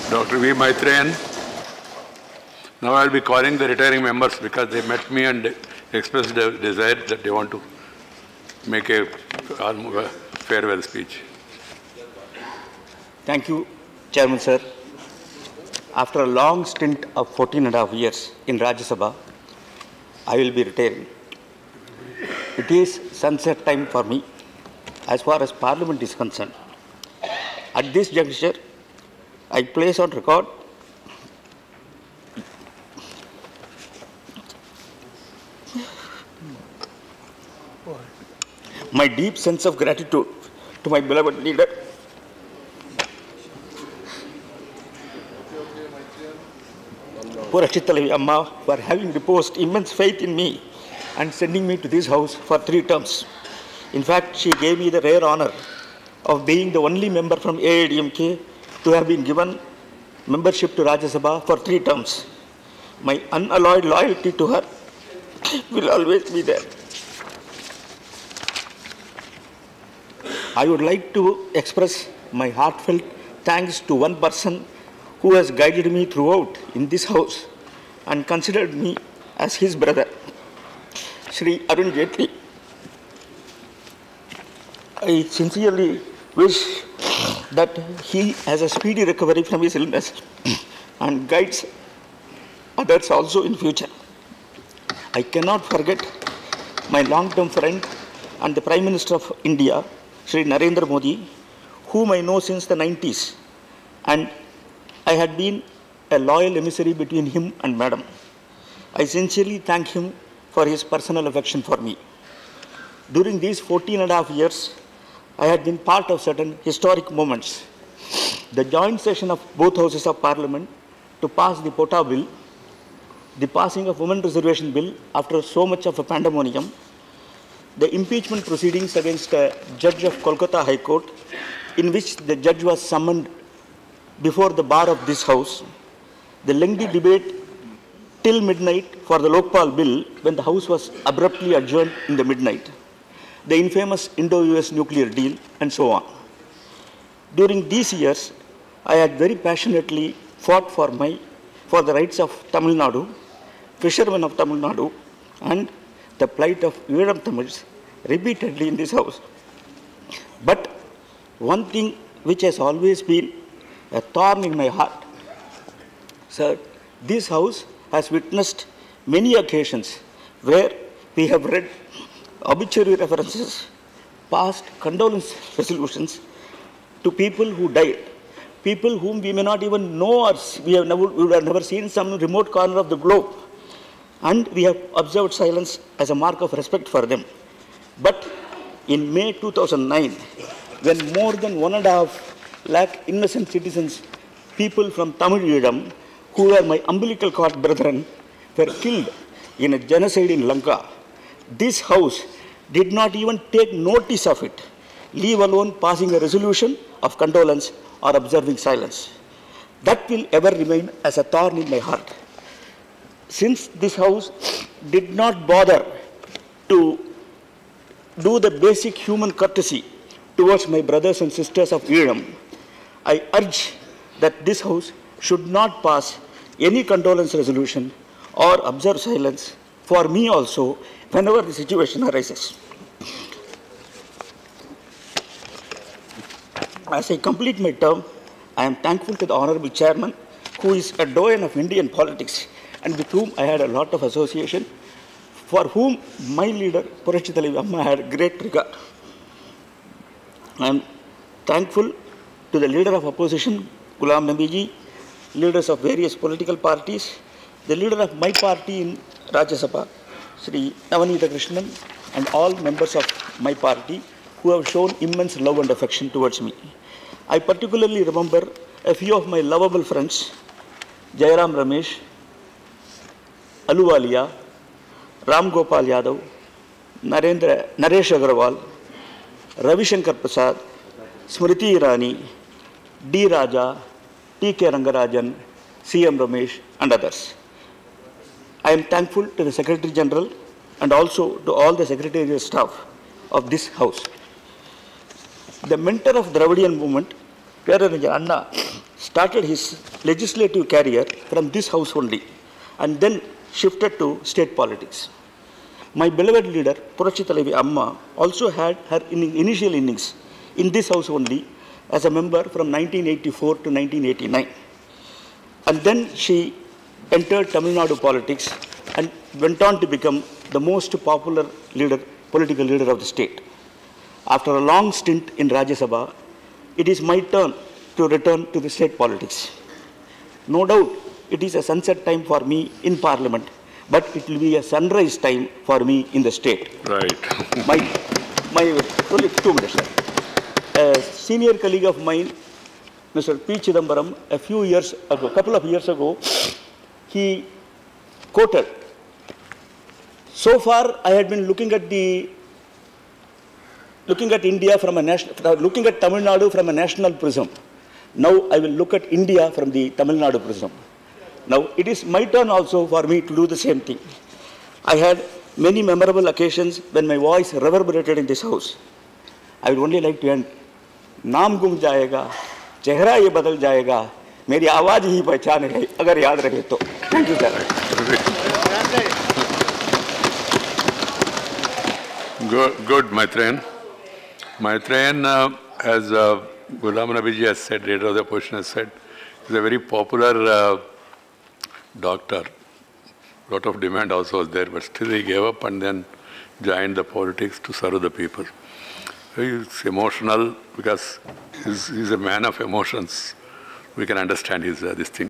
Dr. V. Maitreyan. Now I will be calling the retiring members because they met me and expressed a desire that they want to make a farewell speech. Thank you, Chairman Sir. After a long stint of 14.5 years in Rajya Sabha, I will be retiring. It is sunset time for me as far as Parliament is concerned. At this juncture, I place on record my deep sense of gratitude to my beloved leader, Purashit Talavi Amma, for having reposed immense faith in me and sending me to this house for 3 terms. In fact, she gave me the rare honor of being the only member from AIADMK to have been given membership to Rajya Sabha for 3 terms. My unalloyed loyalty to her will always be there. I would like to express my heartfelt thanks to one person who has guided me throughout in this house and considered me as his brother, Shri Arun Jaitley. I sincerely wish that he has a speedy recovery from his illness and guides others also in future. I cannot forget my long-term friend and the Prime Minister of India, Shri Narendra Modi, whom I know since the 90s, and I had been a loyal emissary between him and Madam. I sincerely thank him for his personal affection for me. During these 14.5 years, I had been part of certain historic moments. The joint session of both houses of Parliament to pass the Pota Bill, the passing of Women Reservation Bill after so much of a pandemonium, the impeachment proceedings against a judge of Kolkata High Court, in which the judge was summoned before the bar of this house, the lengthy debate till midnight for the Lokpal Bill when the house was abruptly adjourned in the midnight, the infamous Indo-US nuclear deal, and so on. During these years, I had very passionately fought for the rights of Tamil Nadu, fishermen of Tamil Nadu, and the plight of Veeram Tamils repeatedly in this house. But one thing which has always been a thorn in my heart, sir, this house has witnessed many occasions where we have read obituary references, passed condolence resolutions to people who died, people whom we may not even know or we would have never seen some remote corner of the globe. And we have observed silence as a mark of respect for them. But in May 2009, when more than 1.5 lakh innocent citizens, people from Tamil Eedam, who were my umbilical cord brethren, were killed in a genocide in Lanka, this house did not even take notice of it, leave alone passing a resolution of condolence or observing silence. That will ever remain as a thorn in my heart. Since this house did not bother to do the basic human courtesy towards my brothers and sisters of Eedam, I urge that this house should not pass any condolence resolution or observe silence for me also whenever the situation arises. As I complete my term, I am thankful to the Honorable Chairman, who is a doyen of Indian politics and with whom I had a lot of association, for whom my leader, Purashit Talavi Amma, had great regard. I am thankful to the leader of opposition, Ghulam Nabi ji, leaders of various political parties, the leader of my party in Rajya Sabha, Sri Navanitha Krishnan, and all members of my party who have shown immense love and affection towards me. I particularly remember a few of my lovable friends, Jairam Ramesh, Aluwalia, Ram Gopal Yadav, Naresh Agarwal, Ravi Shankar Prasad, Smriti Irani, D. Raja, T. K. Rangarajan, C. M. Ramesh, and others. I am thankful to the Secretary General and also to all the secretarial staff of this house. The mentor of Dravidian movement, Peraranja Anna, started his legislative career from this house only and then shifted to state politics. My beloved leader, Purachi Thalavi Amma, also had her initial innings in this house only as a member from 1984 to 1989. And then she entered Tamil Nadu politics and went on to become the most popular political leader of the state. After a long stint in Rajya Sabha, it is my turn to return to the state politics. No doubt, it is a sunset time for me in Parliament, but it will be a sunrise time for me in the state. Right. Only 2 minutes, sir. A senior colleague of mine, Mr. P. Chidambaram, a couple of years ago, he quoted, "So far, I had been looking at India from a looking at Tamil Nadu from a national prism. Now I will look at India from the Tamil Nadu prism. Now it is my turn also for me to do the same thing. I had many memorable occasions when my voice reverberated in this house. I would only like to end. नाम गुम जाएगा, चेहरा ये बदल जाएगा, मेरी आवाज ही पहचान है, अगर याद रहे तो." Thank you, sir. Good, Maitreyan. Maitreyan, as Ghulam Nabi ji has said, leader of the opposition has said, is a very popular doctor. A lot of demand also was there, but still he gave up and then joined the politics to serve the people. He's emotional because he's a man of emotions. We can understand his this thing.